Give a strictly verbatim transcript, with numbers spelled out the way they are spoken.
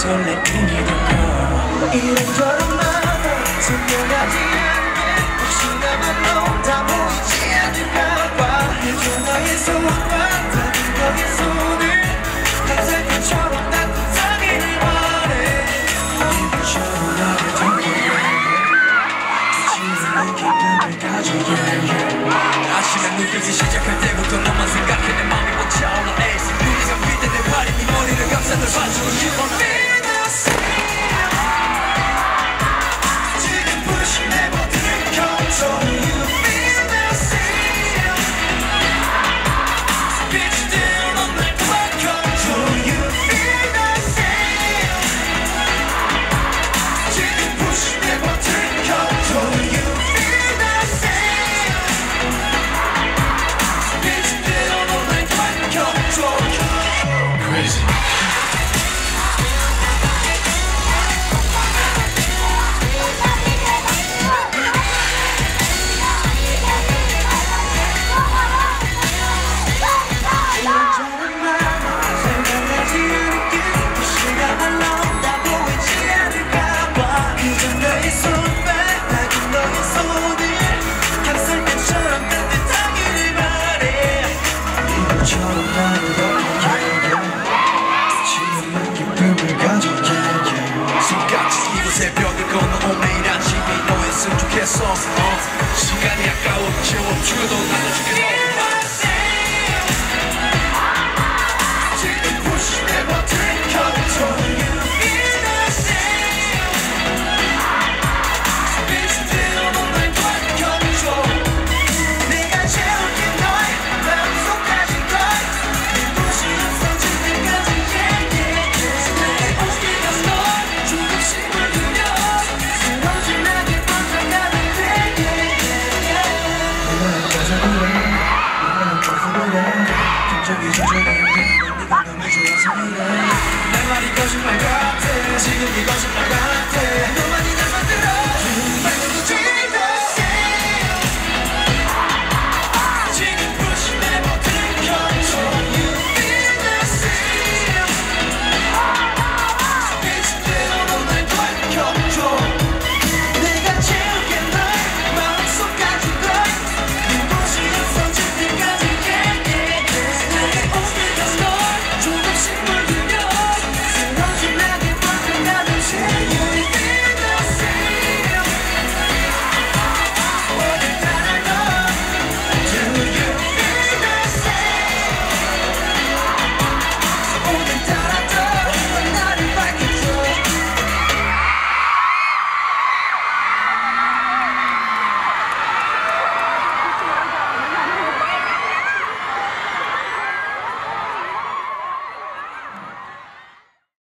설레이던 걸 이런저런 말로 선명하지 않게 혹시나만 다 보이지 않을까봐 해줘 너의 손과 닿은 너의 손을 항상 것처럼 따뜻하기를 바래 이것처럼 나를 덮어내 기쁨을 가져야 아침에 눈빛이 시작할 때부터 너만 생각해 내 맘이 벅차오라 에이스 눈이 감길 때 내 팔이 네 머리를 감싸 널 봐주고 싶어 지금 push 내 버튼을 control you feel the same 빛이 되어 넌 날 control you feel the same 지금 push 내 버튼을 control you feel the same 빛이 되어 넌 날 control crazy 새벽을 건너 매일 아침이 너였으면 좋겠어 어. 시간이 아까워 채워주고도 나는 죽겠어 지금 push 내 버튼 control you feel the same 빛이 되어 넌 날 control 내가 채울게 너의 마음속까지 걸 눈부시 없어질 때까지 yeah yeah yeah 나의 온기가 널 조금씩만 저기 저기 네가 너무 좋아서 이래 내 말이 거짓말 같아 지금 이 거짓말 같아